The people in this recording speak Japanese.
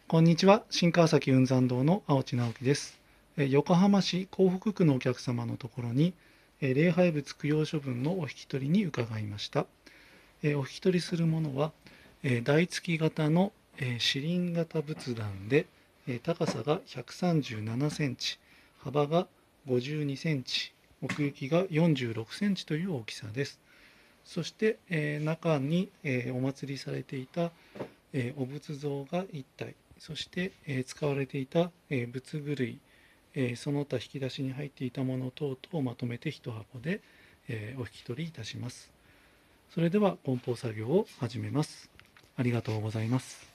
こんにちは、新川崎雲山堂の青地直樹です。横浜市港北区のお客様のところに、礼拝物供養処分のお引き取りに伺いました。お引き取りするものは、台付き型の支輪型仏壇で、高さが137センチ、幅が52センチ、奥行きが46センチという大きさです。そして、中に、お祭りされていたお仏像が1体、そして、使われていた、仏具類、その他引き出しに入っていたもの等々をまとめて1箱で、お引き取りいたします。それでは梱包作業を始めます。ありがとうございます。